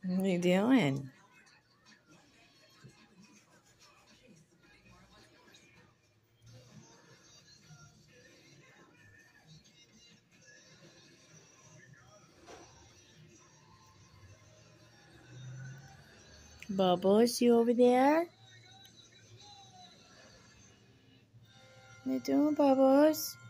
What are you doing? Bubbles, you over there? What are you doing, Bubbles?